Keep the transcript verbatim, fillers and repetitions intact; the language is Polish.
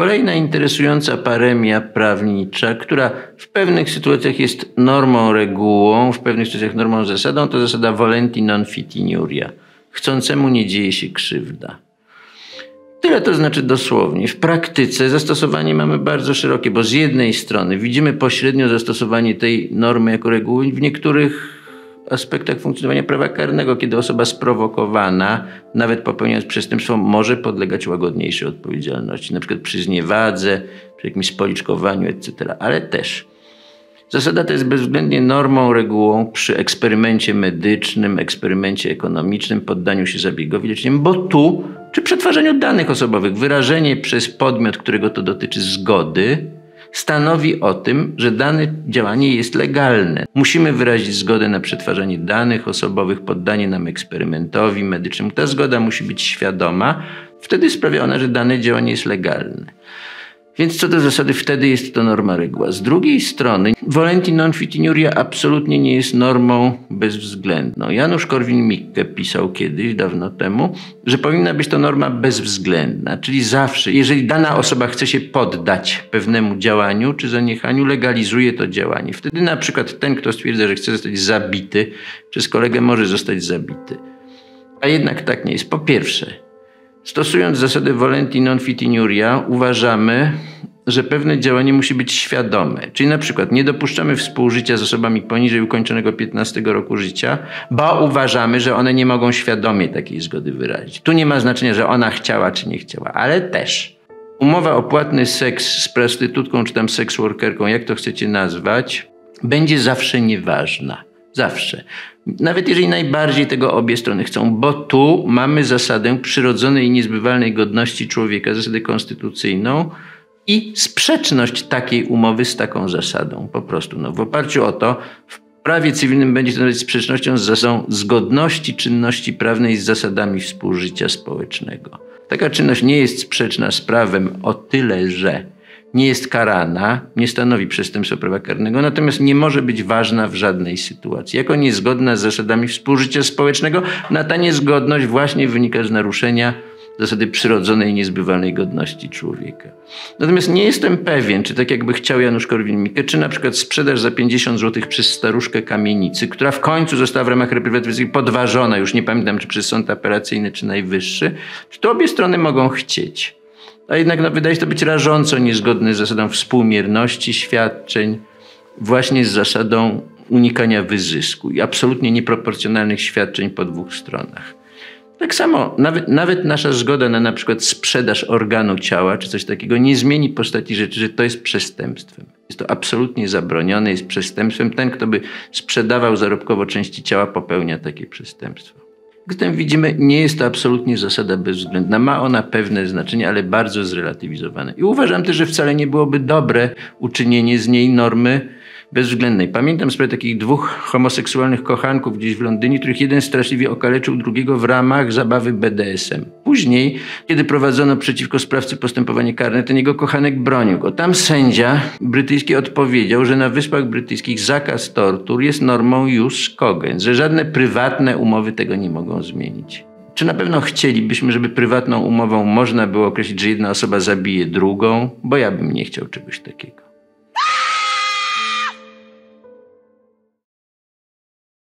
Kolejna interesująca paremia prawnicza, która w pewnych sytuacjach jest normą, regułą, w pewnych sytuacjach normą, zasadą, to zasada volenti non fit iniuria. Chcącemu nie dzieje się krzywda. Tyle to znaczy dosłownie. W praktyce zastosowanie mamy bardzo szerokie, bo z jednej strony widzimy pośrednio zastosowanie tej normy jako reguły w niektórych aspektach funkcjonowania prawa karnego, kiedy osoba sprowokowana, nawet popełniając przestępstwo, może podlegać łagodniejszej odpowiedzialności, na przykład przy zniewadze, przy jakimś spoliczkowaniu, et cetera. Ale też zasada ta jest bezwzględnie normą, regułą przy eksperymencie medycznym, eksperymencie ekonomicznym, poddaniu się zabiegowi leczniczemu, bo tu, czy przetwarzaniu danych osobowych, wyrażenie przez podmiot, którego to dotyczy, zgody, stanowi o tym, że dane działanie jest legalne. Musimy wyrazić zgodę na przetwarzanie danych osobowych, poddanie nam eksperymentowi medycznemu. Ta zgoda musi być świadoma. Wtedy sprawia ona, że dane działanie jest legalne. Więc co do zasady, wtedy jest to norma, reguła. Z drugiej strony volenti non fit iniuria absolutnie nie jest normą bezwzględną. Janusz Korwin-Mikke pisał kiedyś, dawno temu, że powinna być to norma bezwzględna, czyli zawsze, jeżeli dana osoba chce się poddać pewnemu działaniu czy zaniechaniu, legalizuje to działanie. Wtedy na przykład ten, kto stwierdza, że chce zostać zabity przez kolegę, może zostać zabity. A jednak tak nie jest. Po pierwsze, stosując zasadę volenti non fit iniuria, uważamy, że pewne działanie musi być świadome. Czyli na przykład nie dopuszczamy współżycia z osobami poniżej ukończonego piętnastego roku życia, bo uważamy, że one nie mogą świadomie takiej zgody wyrazić. Tu nie ma znaczenia, że ona chciała czy nie chciała, ale też umowa o płatny seks z prostytutką czy tam seks workerką, jak to chcecie nazwać, będzie zawsze nieważna. Zawsze. Nawet jeżeli najbardziej tego obie strony chcą, bo tu mamy zasadę przyrodzonej i niezbywalnej godności człowieka, zasadę konstytucyjną i sprzeczność takiej umowy z taką zasadą. Po prostu. No, w oparciu o to w prawie cywilnym będzie to sprzecznością z zasadą zgodności czynności prawnej z zasadami współżycia społecznego. Taka czynność nie jest sprzeczna z prawem o tyle, że nie jest karana, nie stanowi przestępstwa prawa karnego, natomiast nie może być ważna w żadnej sytuacji. Jako niezgodna z zasadami współżycia społecznego, na ta niezgodność właśnie wynika z naruszenia zasady przyrodzonej i niezbywalnej godności człowieka. Natomiast nie jestem pewien, czy tak jakby chciał Janusz Korwin-Mikke, czy na przykład sprzedaż za pięćdziesiąt złotych przez staruszkę kamienicy, która w końcu została w ramach reprywatyzacji podważona, już nie pamiętam, czy przez sąd apelacyjny, czy najwyższy, czy to obie strony mogą chcieć. A jednak no, wydaje się to być rażąco niezgodne z zasadą współmierności świadczeń, właśnie z zasadą unikania wyzysku i absolutnie nieproporcjonalnych świadczeń po dwóch stronach. Tak samo nawet, nawet nasza zgoda na na przykład sprzedaż organu ciała czy coś takiego nie zmieni postaci rzeczy, że to jest przestępstwem. Jest to absolutnie zabronione, jest przestępstwem. Ten, kto by sprzedawał zarobkowo części ciała, popełnia takie przestępstwo. Zatem widzimy, nie jest to absolutnie zasada bezwzględna. Ma ona pewne znaczenie, ale bardzo zrelatywizowane. I uważam też, że wcale nie byłoby dobre uczynienie z niej normy bezwzględnej. Pamiętam sprawę takich dwóch homoseksualnych kochanków gdzieś w Londynie, których jeden straszliwie okaleczył drugiego w ramach zabawy B D S M. Później, kiedy prowadzono przeciwko sprawcy postępowanie karne, ten jego kochanek bronił go. Tam sędzia brytyjski odpowiedział, że na Wyspach Brytyjskich zakaz tortur jest normą jus cogens, że żadne prywatne umowy tego nie mogą zmienić. Czy na pewno chcielibyśmy, żeby prywatną umową można było określić, że jedna osoba zabije drugą? Bo ja bym nie chciał czegoś takiego.